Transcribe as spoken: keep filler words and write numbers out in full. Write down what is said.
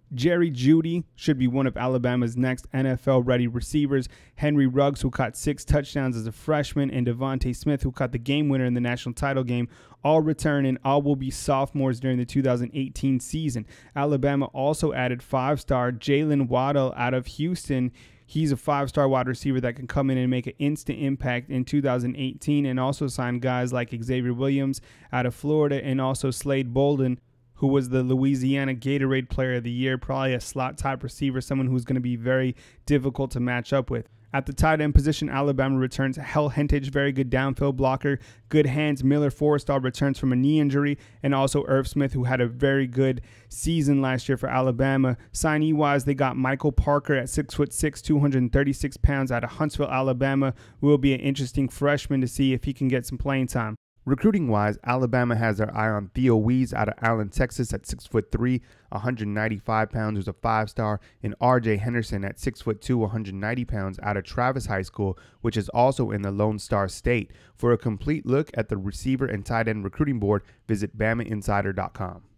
Jerry Jeudy should be one of Alabama's next N F L-ready receivers. Henry Ruggs, who caught six touchdowns as a freshman, and Devontae Smith, who caught the game winner in the national title game, all return and all will be sophomores during the two thousand eighteen season. Alabama also added five-star Jalen Waddle out of Houston. He's a five-star wide receiver that can come in and make an instant impact in two thousand eighteen, and also signed guys like Xavier Williams out of Florida and also Slade Bolden, who was the Louisiana Gatorade Player of the Year, probably a slot-type receiver, someone who's going to be very difficult to match up with. At the tight end position, Alabama returns Hell Hentage, very good downfield blocker. Good hands, Miller, four-star, returns from a knee injury. And also Irv Smith, who had a very good season last year for Alabama. Signee-wise, they got Michael Parker at six foot six, two hundred thirty-six pounds out of Huntsville, Alabama. Will be an interesting freshman to see if he can get some playing time. Recruiting-wise, Alabama has their eye on Theo Wees out of Allen, Texas at six foot three, one hundred ninety-five pounds, who's a five-star, and R J Henderson at six foot two, one hundred ninety pounds out of Travis High School, which is also in the Lone Star State. For a complete look at the receiver and tight end recruiting board, visit Bama Insider dot com.